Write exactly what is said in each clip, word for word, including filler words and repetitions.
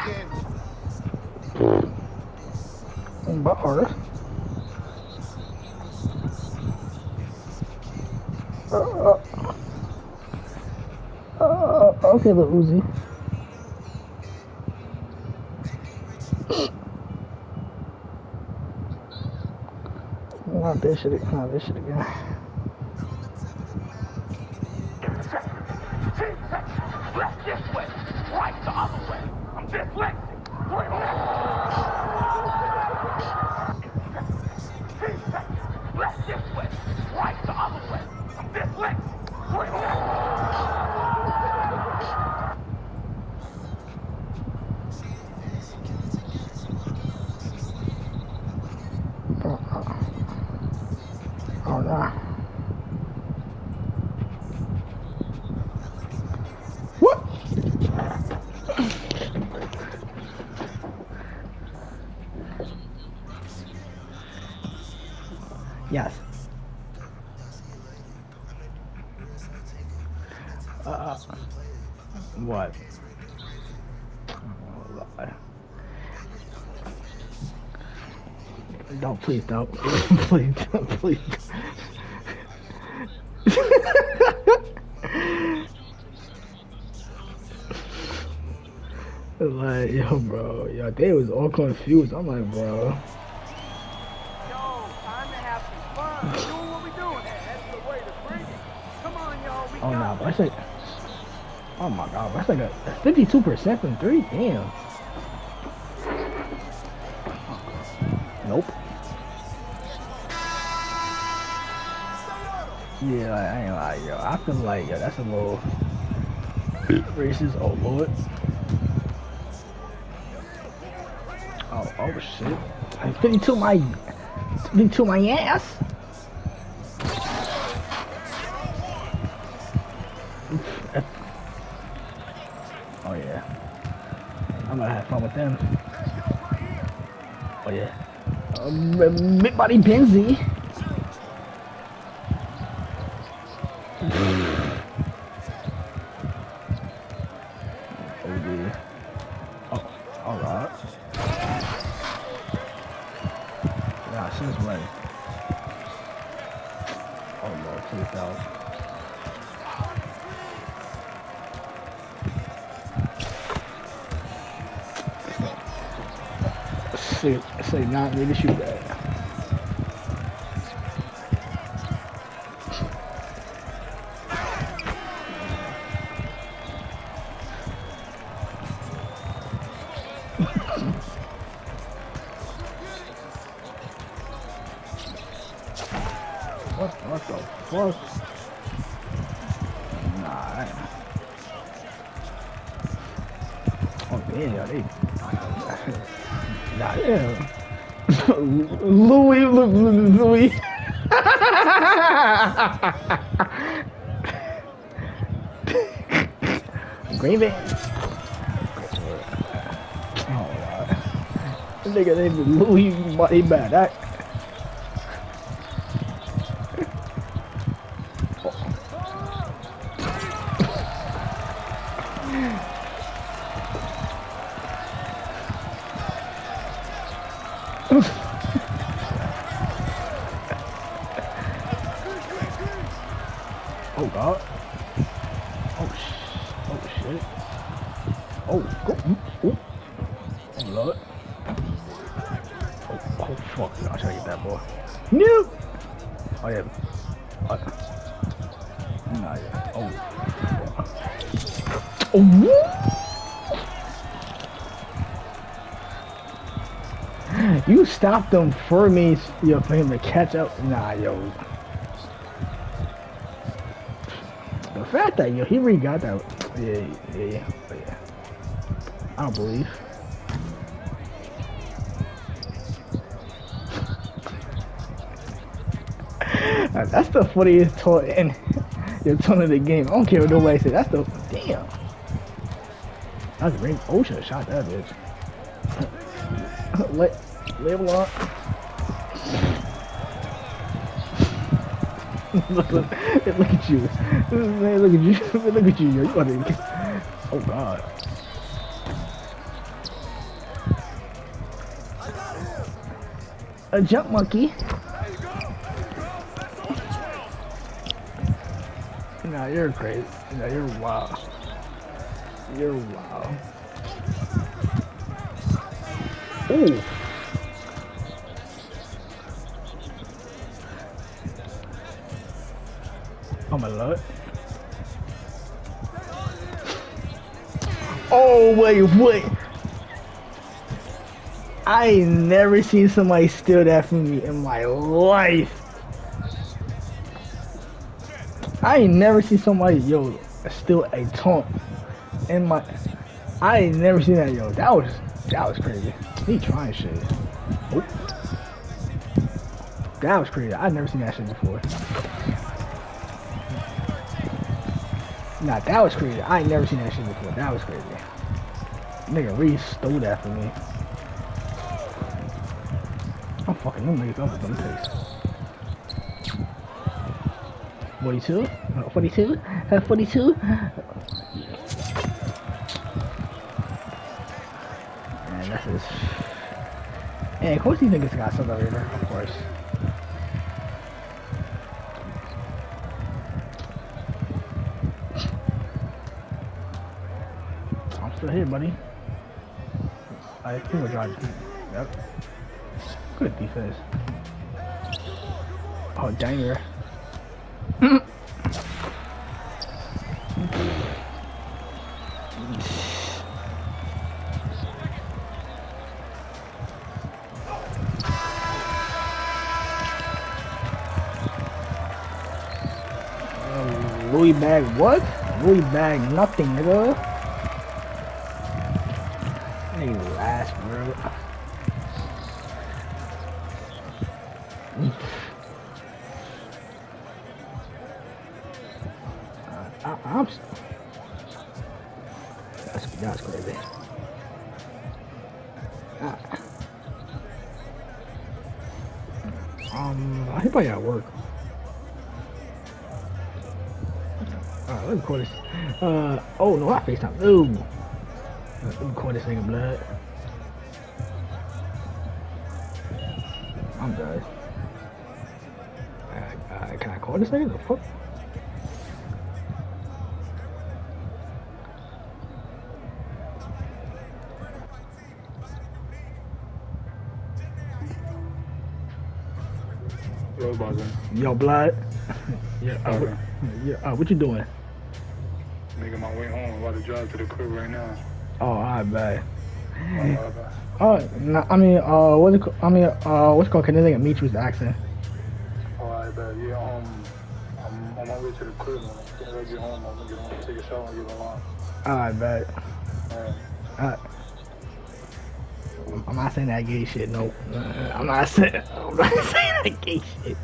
Bar. Uh, uh, uh, okay, little Uzi. Not this shit. Not this shit again. Left this way, right the other way. I'm dyslexic. Left this way, right the other way. I'm dyslexic. Oh nah. What? Yes. Uh, what? Oh, Lord. Don't, please don't. Please don't, please. Like, yo, bro, yo, they was all confused. I'm like, bro. Yo, time to have some fun. We're doing what we doing. That's the way to bring it. Come on, y'all. We Oh, got nah, it. but that's like, oh my god, that's like a fifty-two percent from three. Damn. Nope. Yeah, I ain't like, yo, I feel like, yo, that's a little racist. Oh, Lord. Oh, oh shit. I'm fifty-two my, fifty-two my ass. Oh yeah. I'm gonna have fun with them. Oh yeah. Um, big body Benzie. Oh yeah. Oh, alright. Nah, she's ready. Oh Lord, please don't. Say, say not nigga shoot that. What, what the fuck? Nah. Oh yeah, they. Nah, yeah. Louis, Louis, Louis. Green Bay. Oh, wow. This nigga named Louis Body Bad. That. Oh god. Oh sh. Oh shit. Oh go. Ooh. Oh lord. Oh, oh fuck. I'll try to get that boy. No. Oh yeah. Oh. Nah yeah. Oh. Oh. You stopped them for me, yo, for him to catch up. Nah, yo. The fact that yo, he really got that. Yeah, yeah, yeah, yeah. I don't believe. That's the funniest toy in your tone of the game. I don't care what nobody say. That's the damn. That's great. Oh, should have shot that bitch. Let label on. look, look, look at you. Man, look at you. Look at you. You're funny. Oh god. A jump monkey. Nah, you're crazy. Nah, you're wild. You're wild. Ooh. Oh my lord. Oh wait, wait. I ain't never seen somebody steal that from me in my life. I ain't never seen somebody, yo, steal a taunt in my. I ain't never seen that, yo. That was that was crazy. He trying shit. Oop. That was crazy. I've never seen that shit before. Nah, that was crazy. I ain't never seen that shit before. That was crazy. Nigga really stole that from me. I'm fucking them niggas up with them takes. forty-two? forty-two? forty-two? Man, that's just... And of course these niggas got some over here, of course. I'm still here, buddy. I think we're driving. Yep. Good defense. Oh, danger. Louis bag what? Louis bag nothing, nigga. Hey, last bro. uh, I, I'm. That's that's crazy. Uh, um, I think I gotta work. Alright, let me call this. Uh, oh no, I FaceTime. Ooh. Uh, let me call this nigga blood. I'm done. Uh, uh, can I call this nigga? The fuck? Yo, Buzzer. Yo, blood. Yeah, uh, what, yeah, uh, what you doing? Making my way home. I'm about to drive to the crib right now. Oh, alright, bad. Uh, Oh, nah, I mean, uh, what's it called? I mean, uh, what's it called? Can this nigga meet you with the accent? Alright, bet. Yeah, um, I'm on my way to the crib. When I'm getting ready to get home, I'm gonna get home, take a shower, and get along. Alright, bad. Alright. Alright. I'm not saying that gay shit, no. I'm not saying, I'm not saying that gay shit.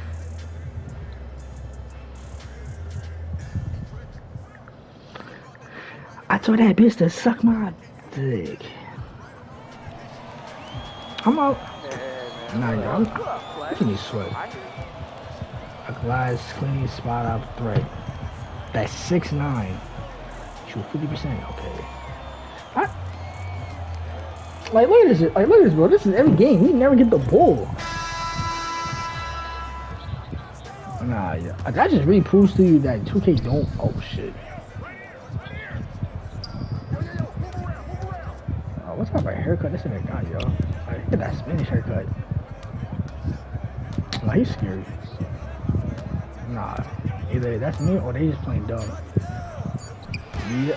I told that bitch to suck my dick. I'm out. Nah, yo, I'm making me sweat. A glass clean spot up thread. That's six nine. Shoot, fifty percent. Okay. I, like, look at this. Like, look at this, bro. This is every game. We never get the ball. Nah, yeah. That just really proves to you that two K don't. Oh shit. Oh, what's up, my haircut? This nigga got yo. Like, look at that Spanish haircut. Nah, he's scary. Nah, either that's me or they just playing dumb. Yeah.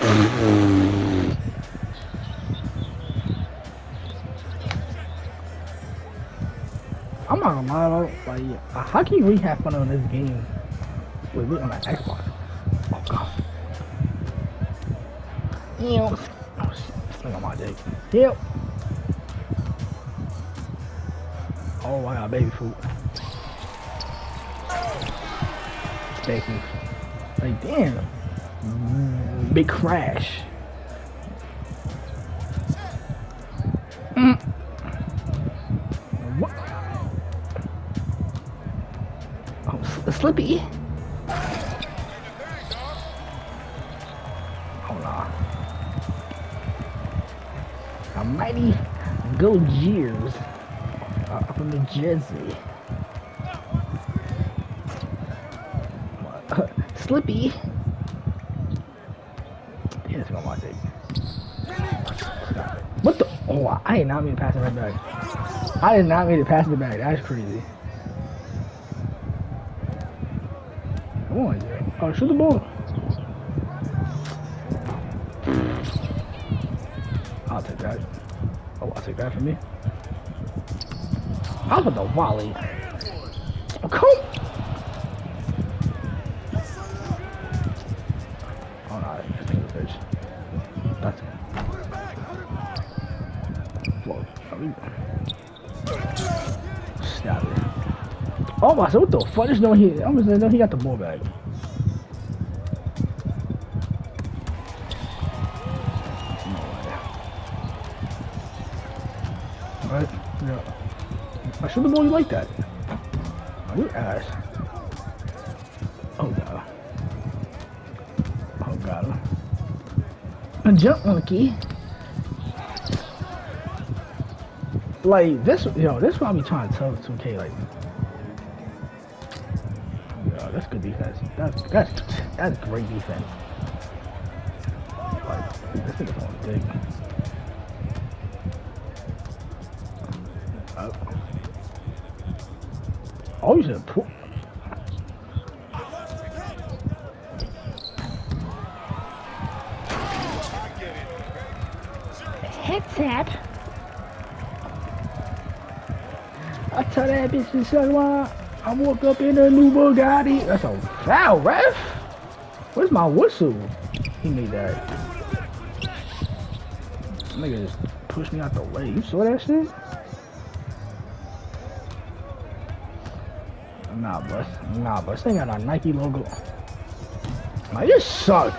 I'm not gonna lie though, like, how can you really have fun on this game with me on my Xbox? Oh god. Ew. Oh shit, sling on my dick. Yep. Oh, I got baby food. Thank you. Like, damn. Mm, big crash. Mm. What? Oh, Slippy. Oh, nah. A mighty Gojira. Uh, I'm from New Jersey. Slippy. Yeah, that's gonna watch it. What the? Oh, I did not mean to pass it right back. I did not mean to pass it back. That's crazy. Come on, yo. Oh, shoot the ball. I'll take that. Oh, I'll take that from me. How about the volley? Oh, come. Oh, no, just take the pitch. That's it. Whoa. Stop it. Oh, my, so what the fuck? Just know he, I'm just know he got the ball back. No way. What? Yeah. I should the ball you like that. Oh, you ass. Oh, God. Oh, God. A jump monkey. Like, this, yo, this is what I be trying to tell two K, like, yo, that's good defense. That's, that's, that's great defense. Like, this nigga's on dick. Uh, oh, you should put. Head tap. I tell that bitch to say why I woke up in a new Bugatti. That's a foul, ref. Where's my whistle? He made that. Nigga just pushed me out the way. You saw that shit? Nah, bus. Nah, bus. They got a Nike logo. Man, you suck.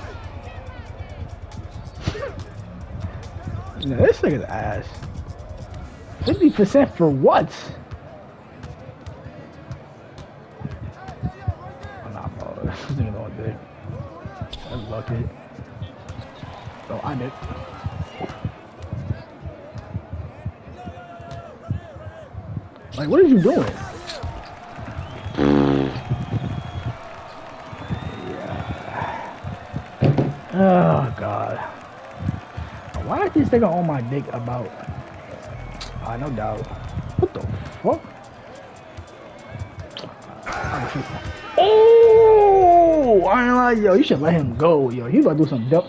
Nah, this nigga's ass. fifty percent for what? This nigga's all dick. That's lucky. Oh, I did. Like, what are you doing? Yeah. Oh, God. Why is this nigga on my dick about? Ah, no doubt. What the fuck? Oh, I ain't like, yo, you should let him go, yo. He about to do some dumb.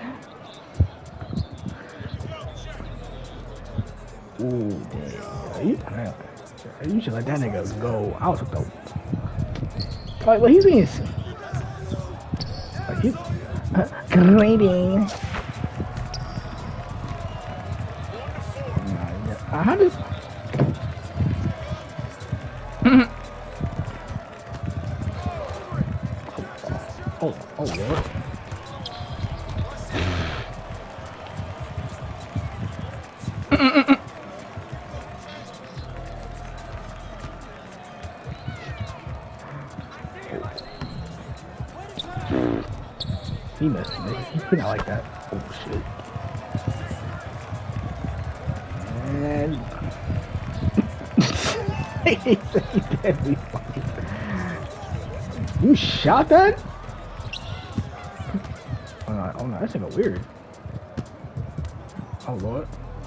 Ooh, damn. You, man, you should let that nigga go. I was dope. Like, what he's being. Like, he's. Uh, grading. Nah, how does. Oh, oh, Lord. He missed me. He not like that. Oh, shit. And... You shot that? Oh no, oh no, that's like a weird. Oh Lord.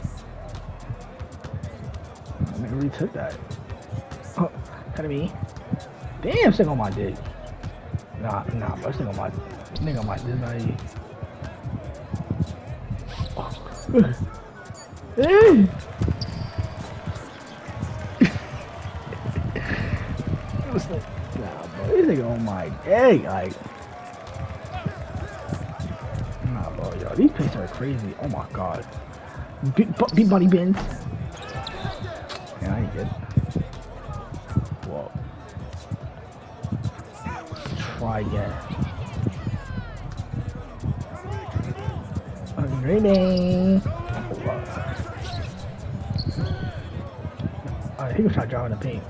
I never really took that. Oh, kind of me. Damn, stick on my dick. Nah, nah, but stick on my nigga on my dick. Not you. Oh. Hey. Like, nah, bro, this nigga on my dick, like. Nah, bro, yo, these picks are crazy. Oh my god. Big, big bunny bins. Yeah, I ain't good. Whoa. Try again. Reading. Oh, wow. Alright, he was trying to drive in the paint.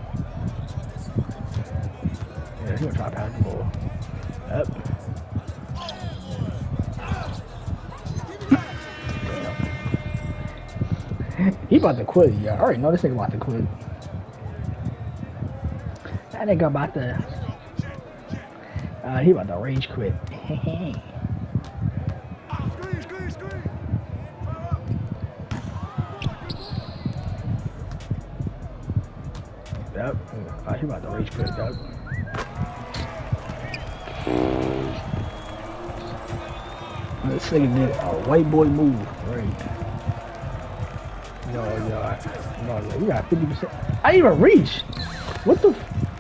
Yeah, he gonna try to pass the ball. Yep. He about to quit. Yeah, I already know this nigga about to quit. That nigga about to. Uh, he about to rage quit. Yep. Uh, he about to rage quit. Yep. This nigga did a white boy move. Right. Yo, yo, no, yo, you got fifty percent. I didn't even reach. What the?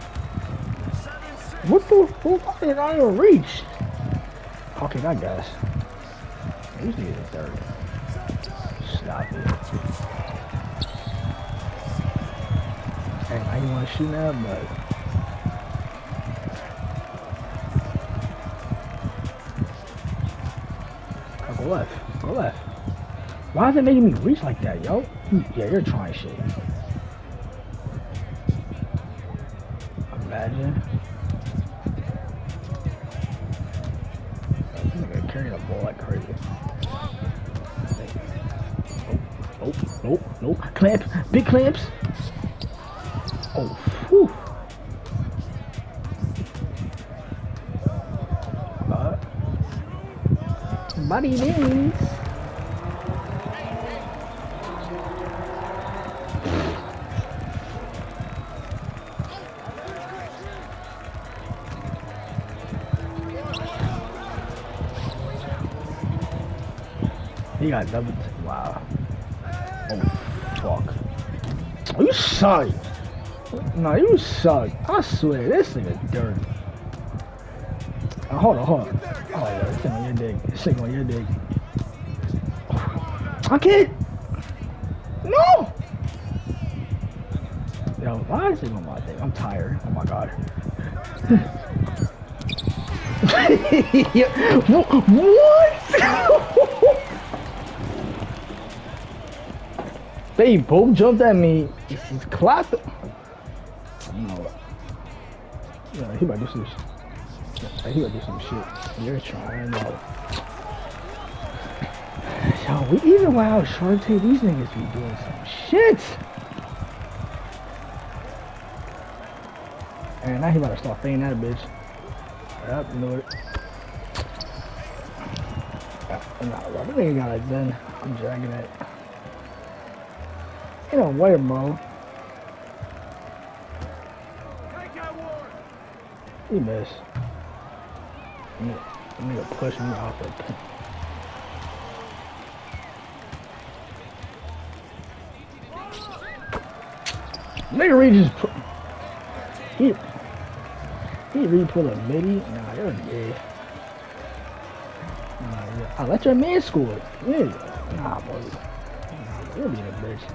What the fuck did I even reach? Okay, I guess. These niggas are third. Stop it. And I didn't want to shoot now, but. I'll go left. Go left. Why is it making me reach like that, yo? Yeah, you're trying shit. Imagine. I'm gonna carry the ball like crazy. Nope, nope, nope, nope. Clamp, big clamps. Oh, whew. Uh, body wings. He got double. Wow. Oh, fuck. Oh, you suck. No, you suck. I swear, this nigga dirty. Oh, hold on, hold on. Oh, yeah, this thing on your dick. This thing on your dick. I can't. No! Yo, why is it on my thing? I'm tired. Oh my god. What? They both jumped at me. It's clapping. No. Yeah, he about to do some shit. He about to do some shit. You're trying, no. Yo, we even wow, Shorty, these niggas be doing some shit. And now he about to start fading that bitch. Yep, you know it. Nah, bro, that nigga got it done. I'm dragging it. Ain't no way, bro. He missed. That nigga pushed me off the pin. Nigga Reed just put. He. He re pull a midi? Nah, you're dead. Nah, yeah. I let your man score. Yeah. Nah, bro. Nah, bro. You're being a bitch.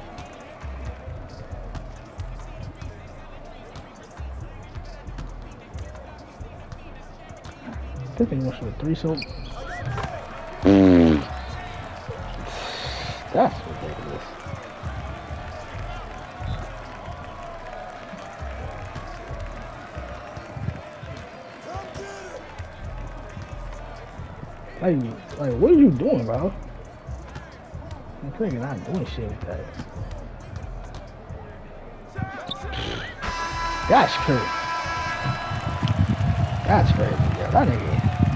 This thing wants for three so. That's ridiculous. Like, like, what are you doing, bro? I'm thinking I'm not doing shit with that. That's crazy. That's crazy, yo. That nigga.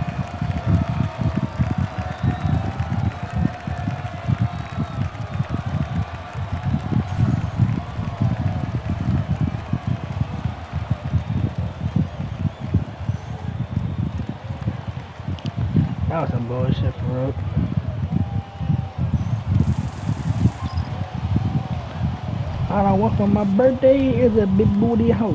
That was some bullshit for real. All I want for my birthday is a big booty hoe.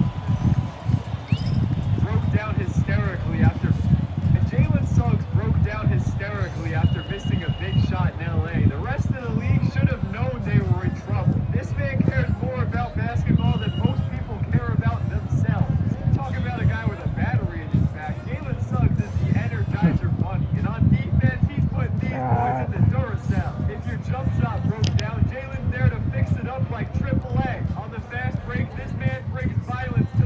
Broke down hysterically after. And Jalen Suggs broke down hysterically after missing a big shot in L A. The rest of the league should have known they were in trouble. This man cares more about basketball than most people care about themselves. Talk about a guy with a battery in his back. Jalen Suggs is the Energizer Bunny. And on defense, he's put these boys in the Duracell. If your jump shot broke down, Jalen's there to fix it up like triple A. On the fast break, this man brings violence to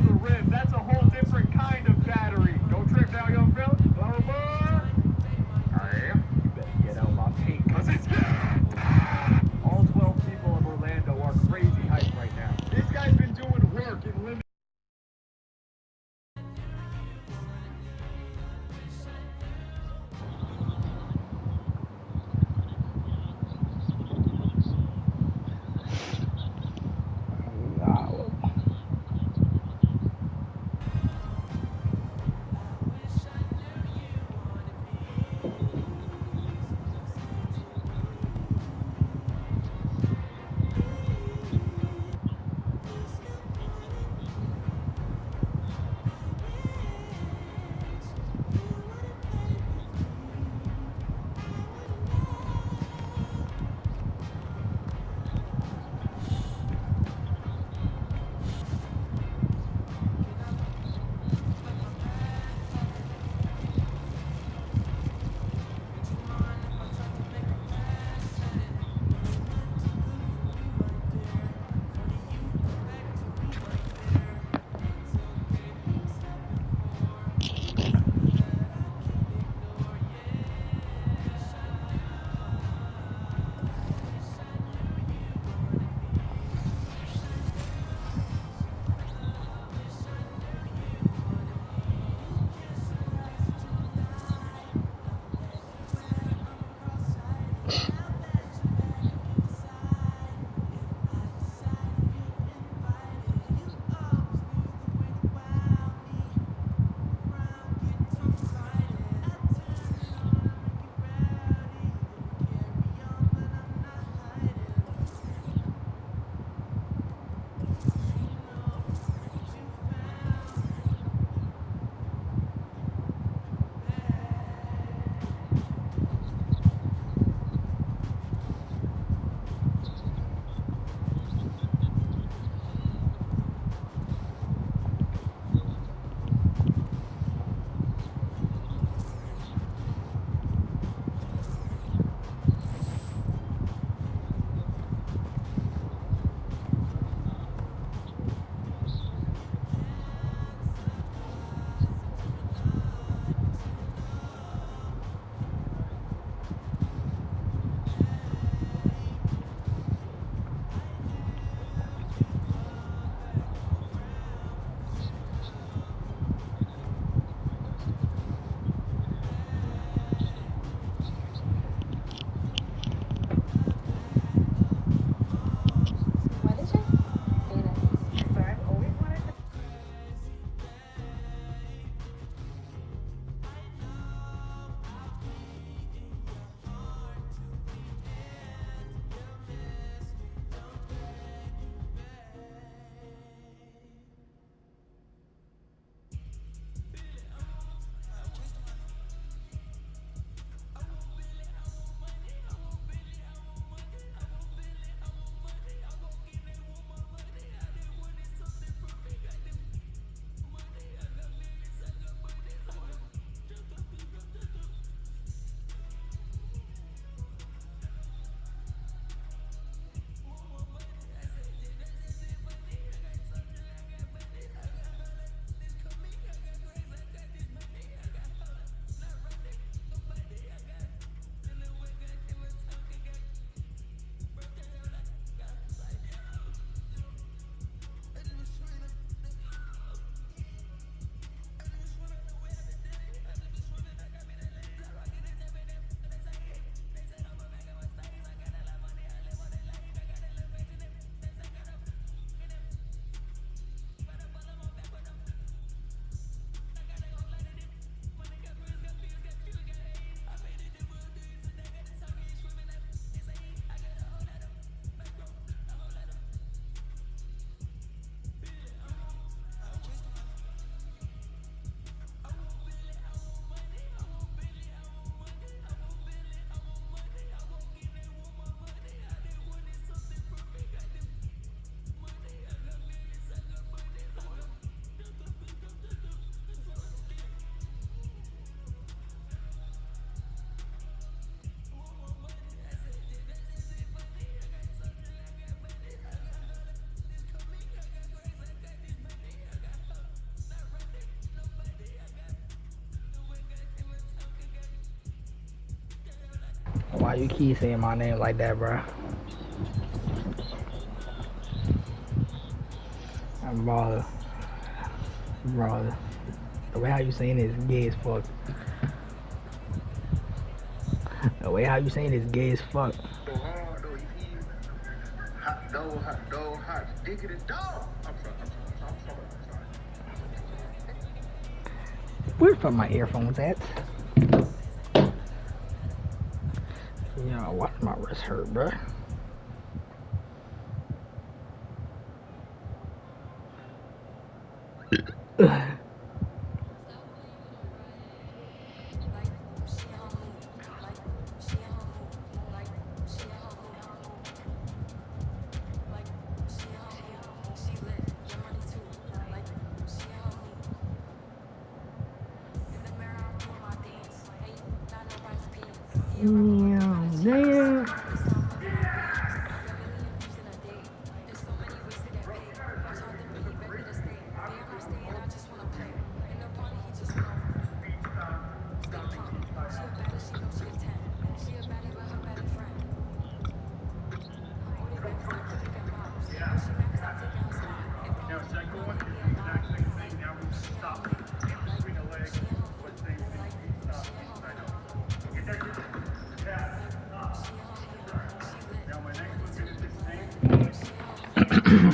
you keep saying my name like that, bro? I'm brother. Brother. The way how you saying it is gay as fuck. The way how you saying it is gay as fuck. So hard though, you eat hot dog, hot dog, hot diggity dog. I'm sorry, I'm sorry, I'm sorry, I'm sorry. Where's from my earphones at? Yeah, why does my wrist hurt, bruh? Yeah, yeah. Now, second one is the exact same thing. Now we stop. Swing a leg, but same thing. Stop. I know. Get that shit. Yeah. Now my next one's gonna be the same.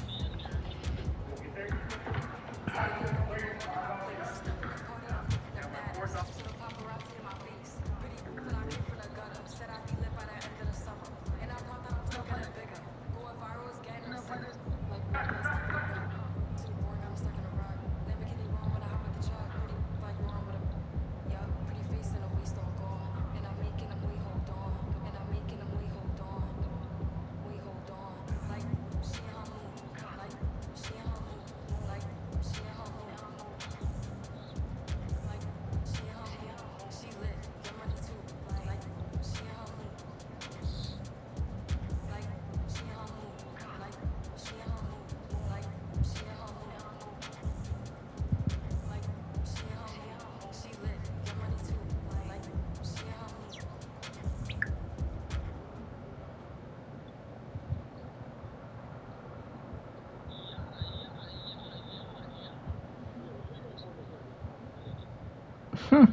Hmm.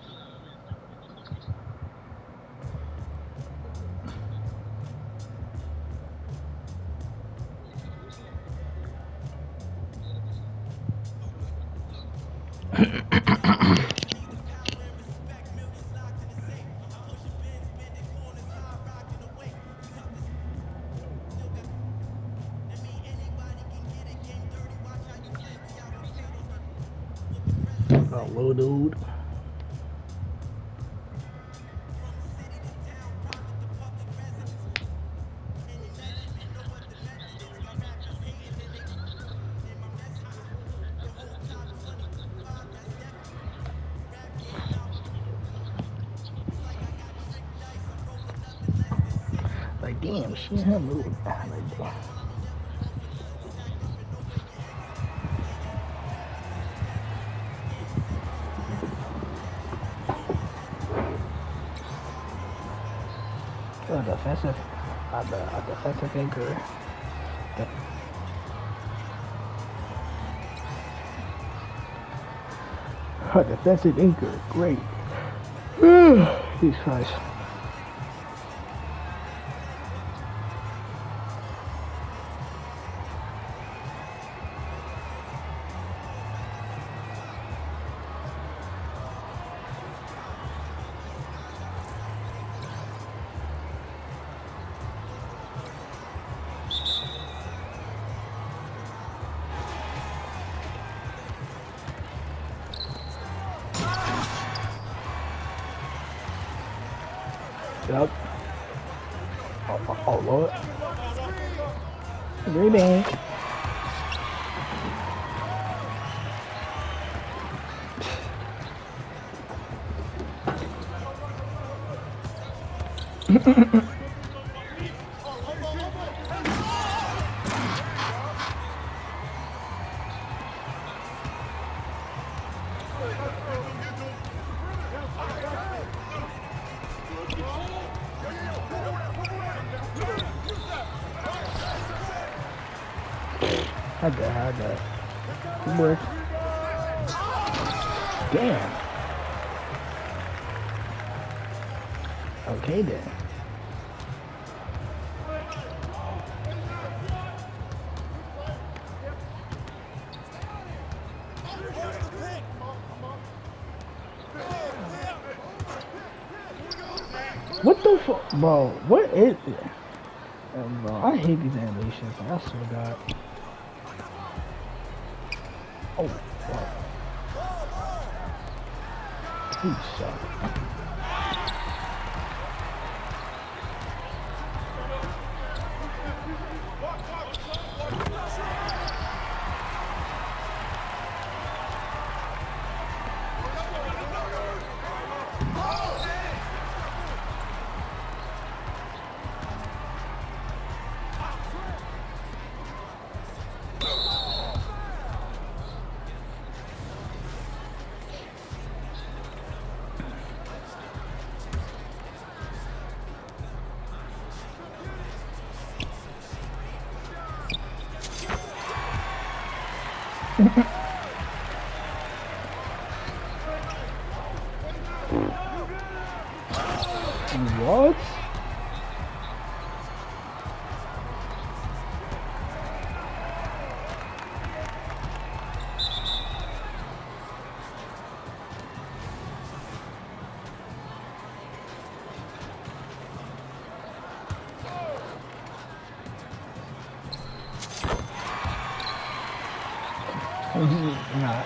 Oh, little dude. Like, damn, she in her mood. Like, damn. A defensive, a, a defensive anchor. A defensive anchor, great. Jesus Christ. Yep. Oh, oh, oh Lord. Rebound. I got, I got. Good work. Damn. Okay then. What the fuck, bro? What is it? Uh, bro, I hate these animations. Like, I swear to God. Oh, fuck. He suck. What? Nah.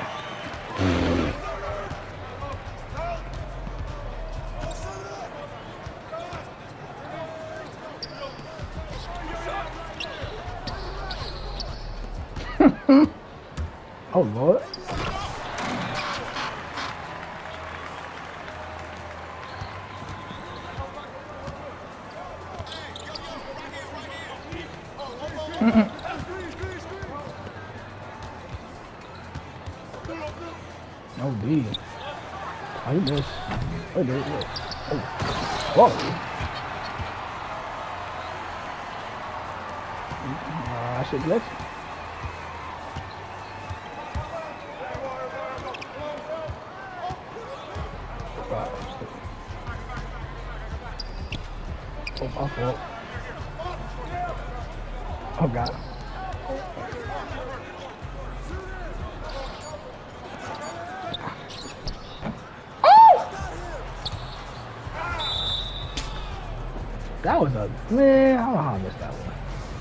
Oh Lord. Oh, D. I miss. Wait, wait, wait. Oh. Whoa. Uh, I should glitch. Oh, my fault. Oh, God. That was a man. I don't know how I missed that one.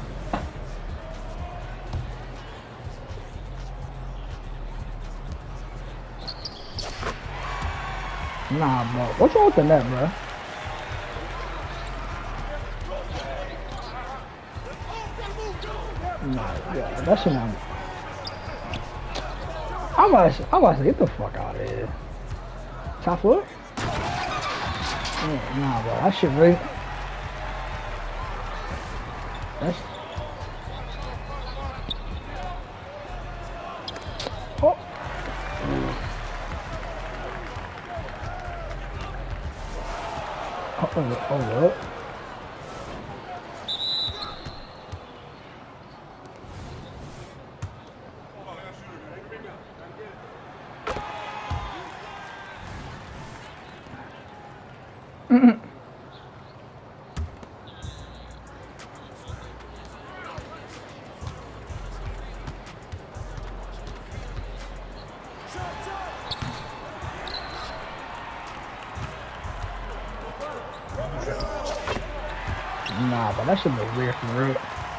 Nah, bro. What's wrong with the net, bro? Nah, yeah, that shit not. I'm about to, I'm about to say, get the fuck out of here. Top floor? Yeah, nah, bro. That shit really. That's. Oh. Oh, oh, oh, what? Nah, but that shit was weird for real.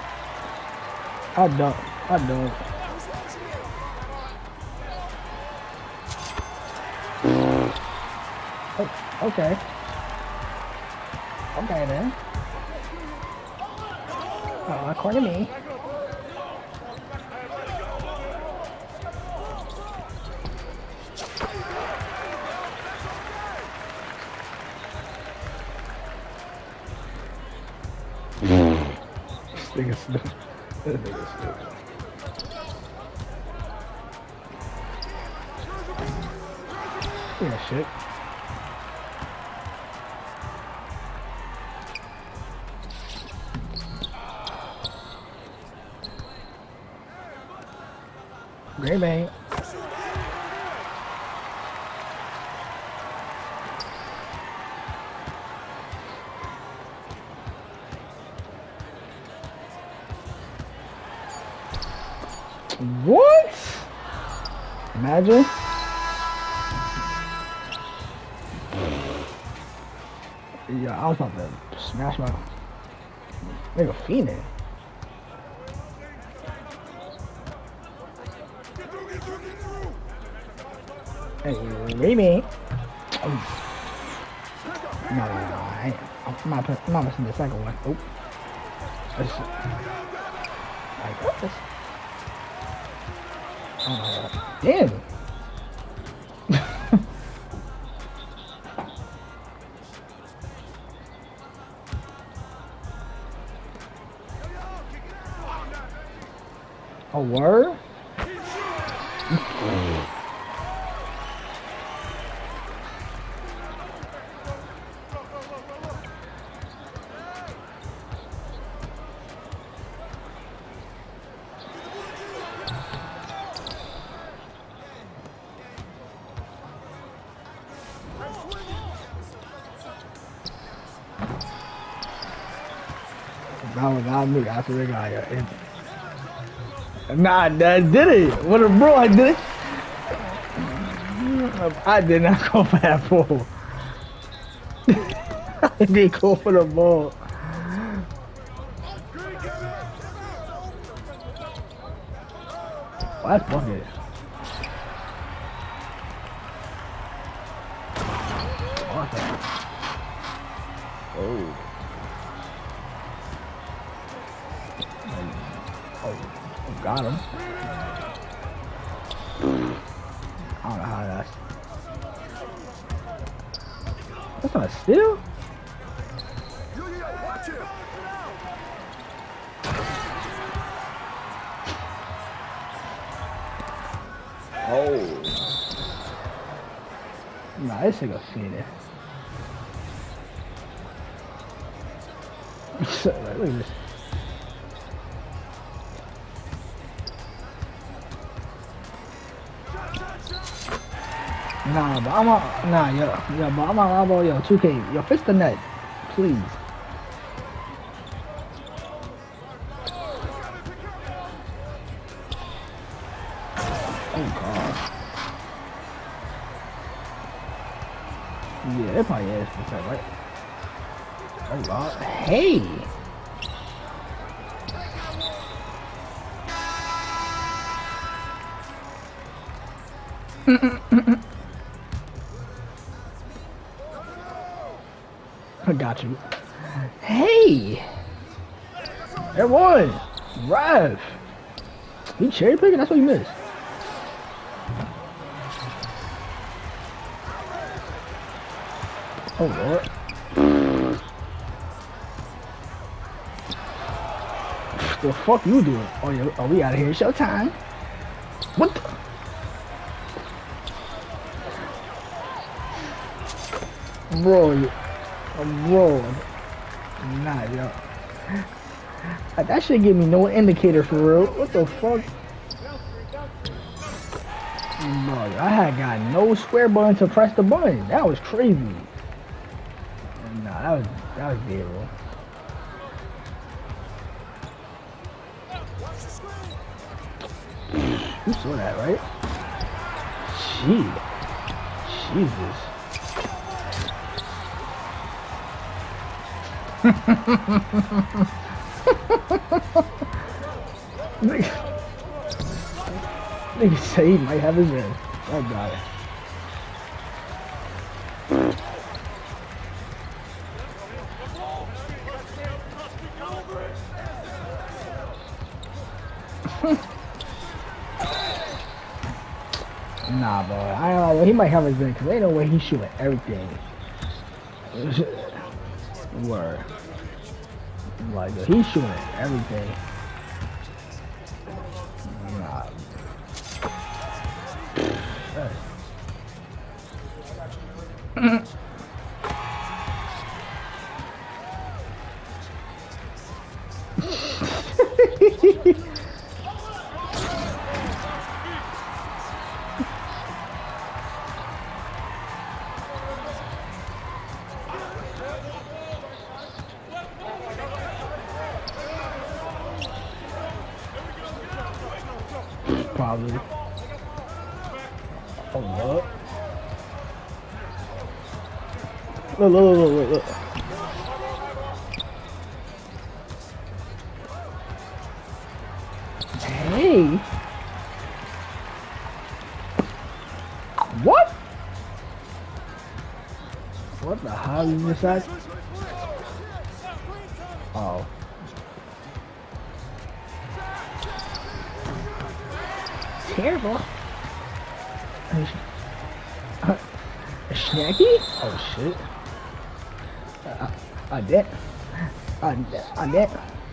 I don't. I don't. Oh, okay. Okay then. Oh, according to me. This nigga's stupid. This nigga's stupid. Yeah, shit. Great man. What? Imagine. Yeah, I was about to smash my make a phoenix. Hey, Remy. Oh. No, no, no, I ain't. I'm not, I'm not missing the second one. Oh. That's, like, what this? Oh, damn. A word? That was not me. I swear to God, yeah. Nah, that did it. What a bro, I did it. I did not go for that ball. I didn't go for the ball. Oh, that's bucket. Awesome. Oh. Oh, got him. I don't know how that's. That's not a steal? Oh. Nah, this nigga seen it. Look at this. Nah, but I'm on, nah, yo, yo, but I'm on elbow, yo, two K, yo, fix the net, please. Oh, God. Yeah, it probably is, right? Oh, God. Hey! I got you. Hey! Everyone! Rev! He cherry picking? That's what you missed. Oh, Lord. The fuck you doing? Oh, yeah, oh, we out of here. It's showtime. What the? Bro, you, oh, bro. Nah, yo. That shit give me no indicator for real. What the fuck? Bro, I had got no square button to press the button. That was crazy. Nah, that was that was dead, bro. You saw that, right? Gee. Jesus. Nigga, nigga say he might have his end. I got it. Nah, bro. I don't know. He might have his end because ain't no way he's shooting everything. Word. Like, he's shooting everything. Nah. probably. Oh, look. Look, look, look, look, look. Hey. What? What the hell is this at? Oh. Terrible. Uh, Snacky? Oh shit. Uh, I did. I did. I did.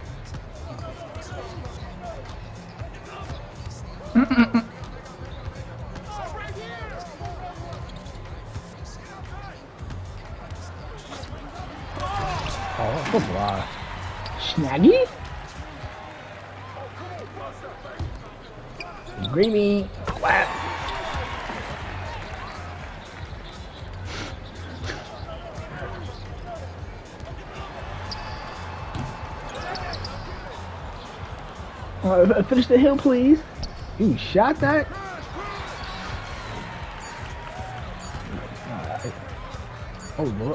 Oh, good blah. Snaggy? Gravy. Clap. Uh, finish the hill, please. You shot that? Alright. Oh, Lord.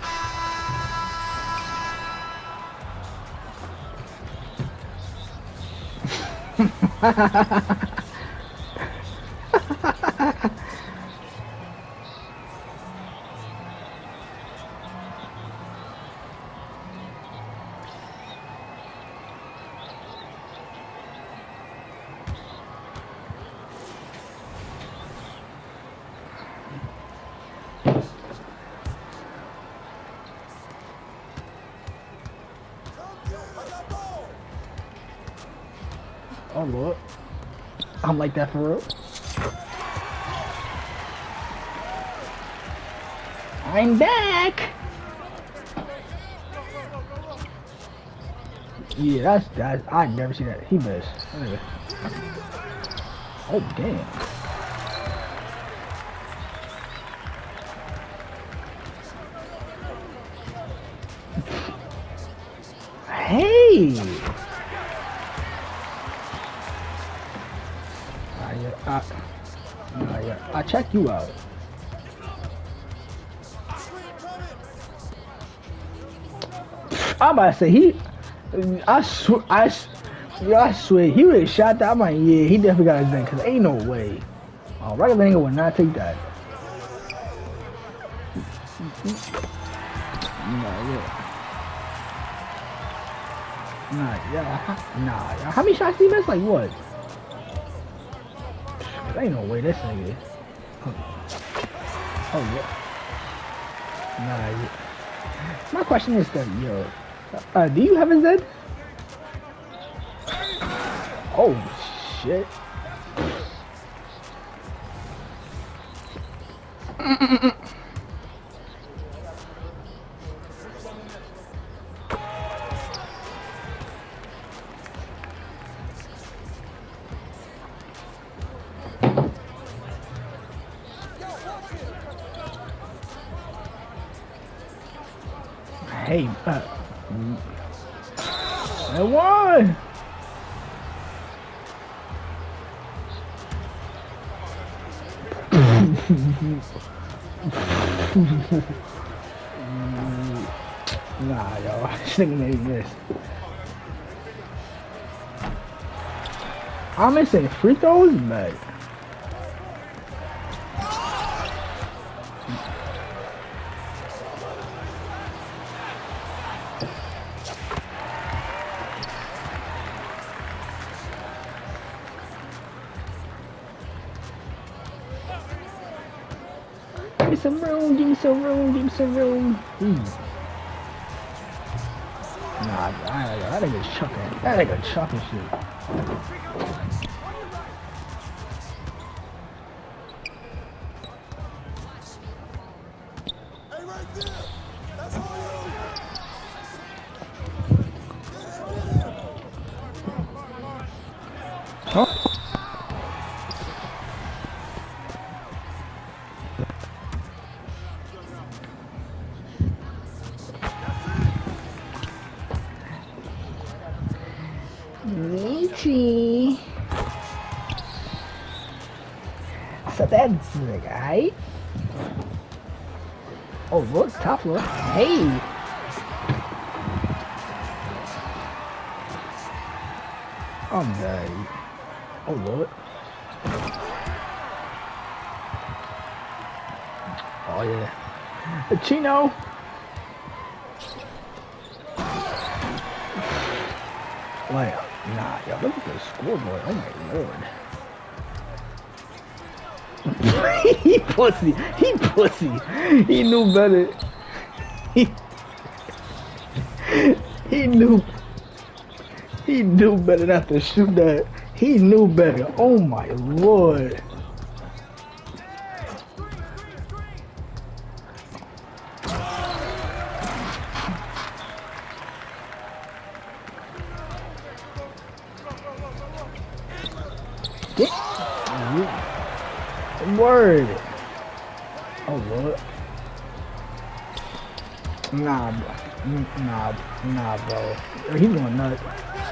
Oh Lord, I'm like that for real. I'm back. Yeah, that's that. I never seen that. He missed. Anyway. Oh damn. Hey. I, I, I check you out. I'm about to say he. I swear, I, I swear he would have shot that. I'm like, yeah, he definitely got his thing. Cause ain't no way. Oh, regular nigga would not take that. Nah, yeah. Nah, yeah. Nah, yeah. How many shots did he miss? Like what? There ain't no way this nigga. Oh yeah. Nah. Yeah. My question is that yo, uh, do you have a Z? Oh shit. Hey, uh, I won! Nah, yo, this nigga made this. I'm missing free throws, but. Give me some room, give me some room, give me some room. Mm. Nah, that nigga's chucking. That nigga chucking shit. Huh? Meaty. So that's the guy. Oh, look, top floor. Hey! I'm dead. Oh, look. Oh, yeah. Chino! Like, nah, yo, look at the scoreboard. Oh, my lord. he pussy. He pussy. He knew better. He, he knew. He knew better not to shoot that. He knew better. Oh my lord. Word. Oh Lord. Nah, bro. Nah, nah, bro. He going nuts.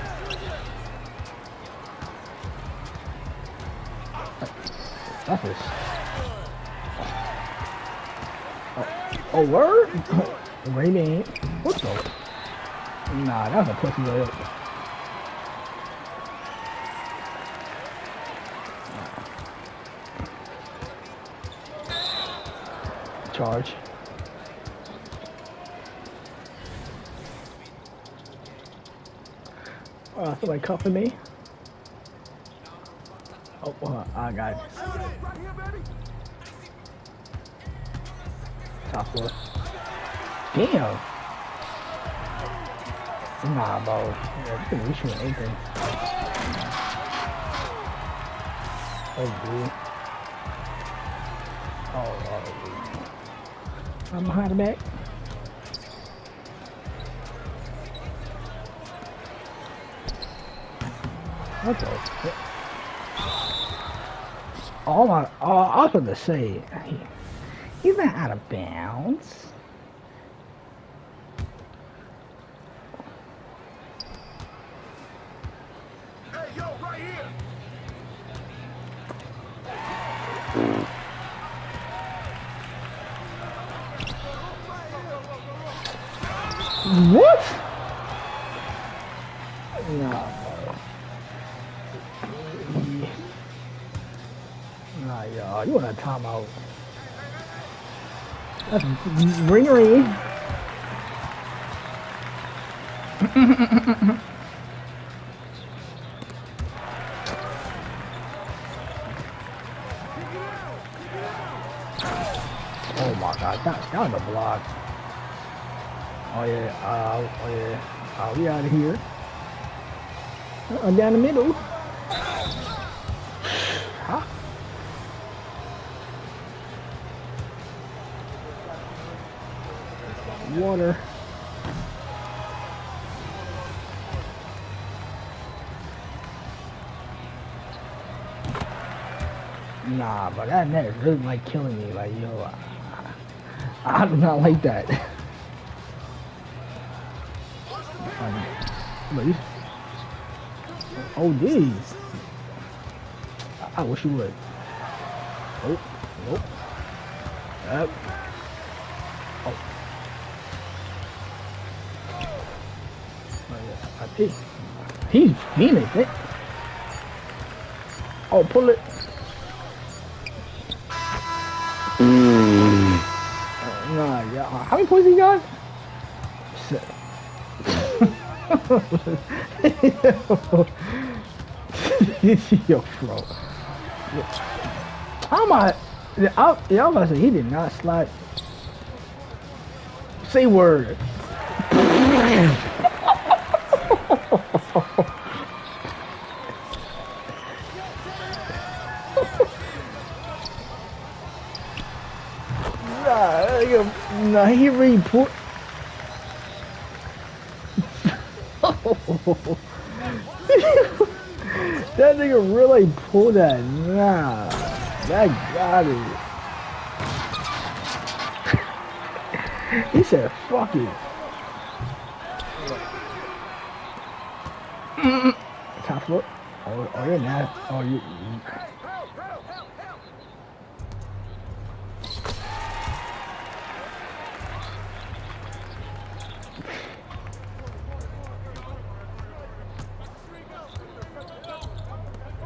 That's his. Oh, oh word? Wait a minute. What the? Nah, that's a pussy layup. Charge. Oh, somebody cuffing me. Oh, uh, I got it. Top floor. Damn. Nah, bro. Yeah, you can reach me anything. Oh, dude. Oh, oh, dude. I'm behind the back. What the? Oh my! Oh, I was going to say, he's not out of bounds. Hey, yo, right here. What? Nah, bro. Nah, y'all. You want a timeout? That's ring ring. Oh my God! That that was a block. Oh yeah, uh, oh yeah, uh, we out of here. Uh, down the middle. Huh? Water. Nah, but that net is really like killing me. Like, yo, I, I do not like that. Um, but you, oh, geez. I, I wish you would. Nope. Nope. Yep. Oh. I think he's Phoenix. Eh? Oh, pull it. Mm. Oh, nah, yeah. How many points he got? Yo, bro. How am I? Yeah, I, yeah, I was about to say he did not slide. Say word. Nah, yo, nah, he really put. That nigga really pulled that. Nah, that got it. He said, "Fuck it." Top floor. Oh, oh, you're not. Oh, you. you.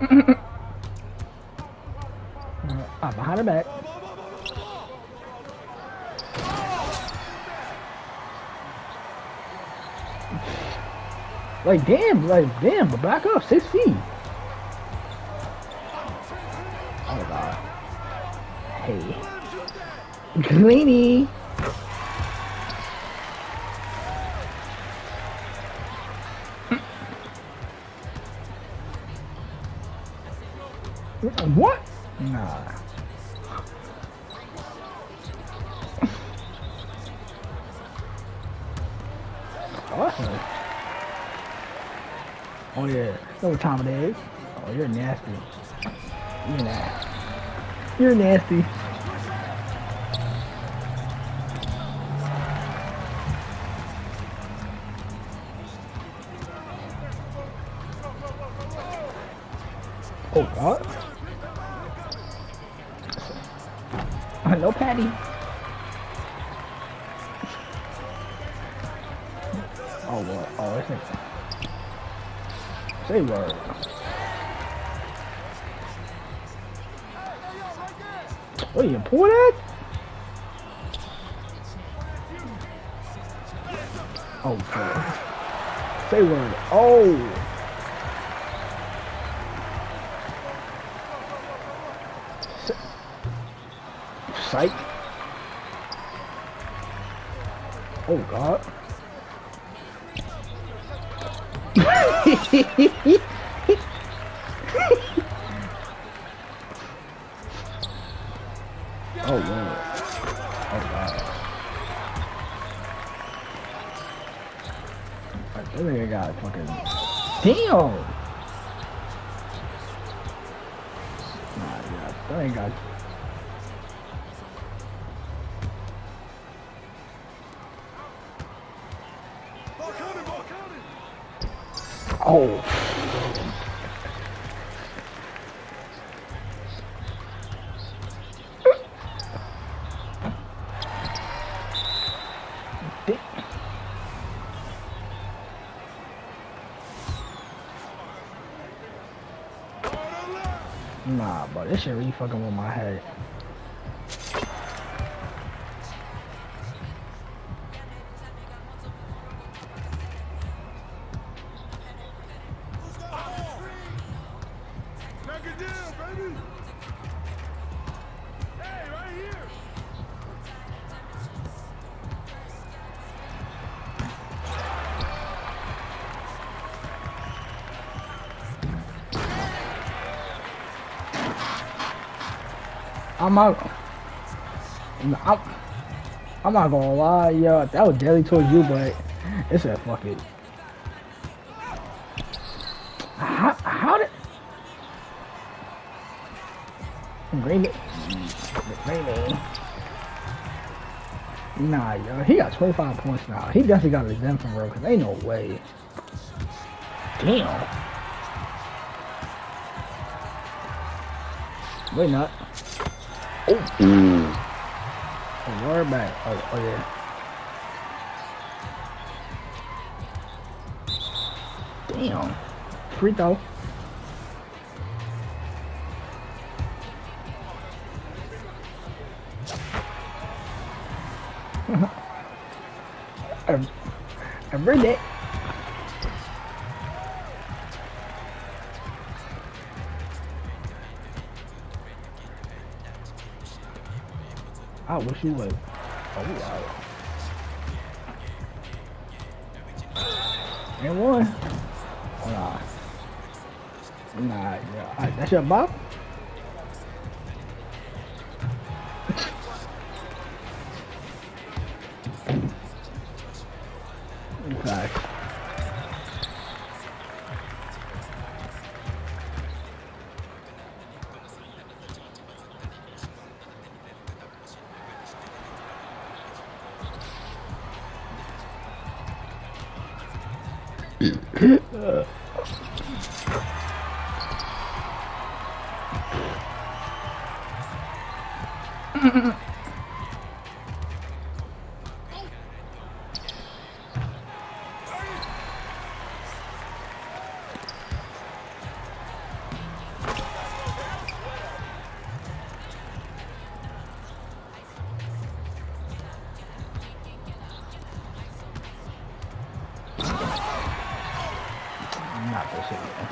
Ah, behind her back. Like damn, like damn, but back up, six feet. Oh god. Hey. Greeny. What? Nah. Awesome. Oh yeah, know what time it is. Oh, you're nasty. You're nasty. You're nasty. Oh God. Hello, Patty. Oh what? Oh, it's a... Say word. What are you pull that? Oh, God. Say word. Oh. Psych. Oh, God. Oh, Lord. Oh, God. I think I got fucking... Damn! Nah, yeah, that ain't got... Oh. Nah, bro, this shit really fucking with my head. I'm not, I'm, I'm not gonna lie, yo, that was deadly towards you, but it's a fuck it. How, how did... Green Green Nah, yo, he got twenty-five points now. He definitely got exempt from road, cause ain't no way. Damn. Wait, not. Oh, mm. Oh, word back. Oh, oh yeah. Damn. Free throw. I, I read it. I wish you would. Oh, wow. And one. Oh, nah. Nah, yeah. Right, that's your bop? Okay. uh. Not this again.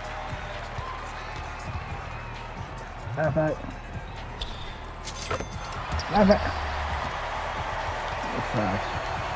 Matter of fact. Matter of fact. It's fast.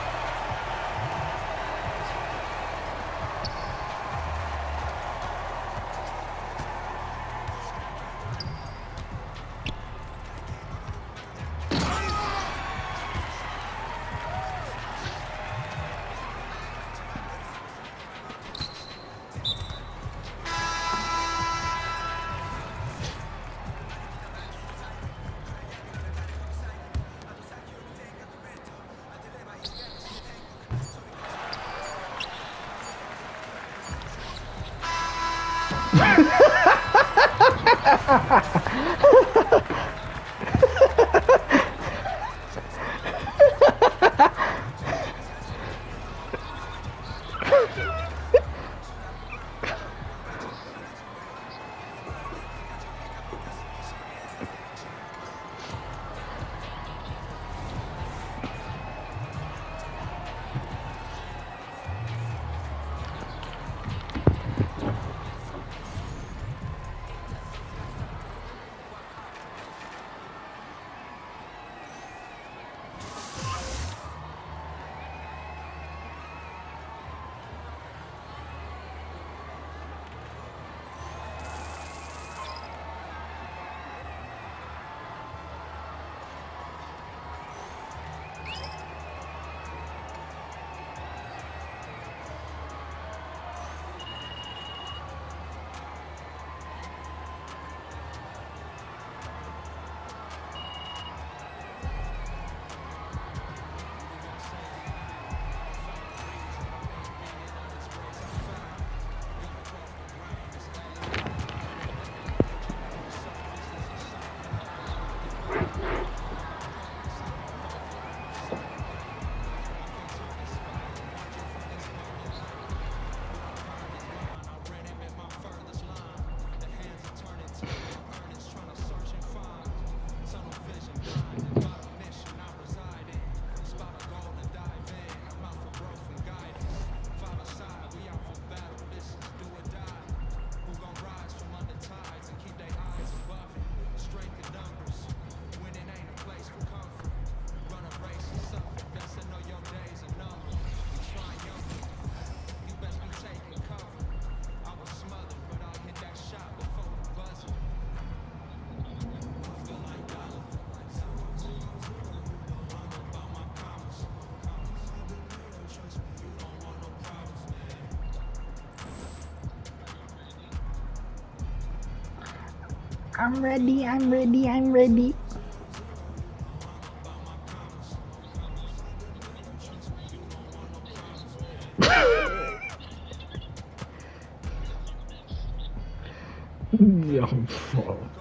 I'm ready, I'm ready, I'm ready. Yo, fuck.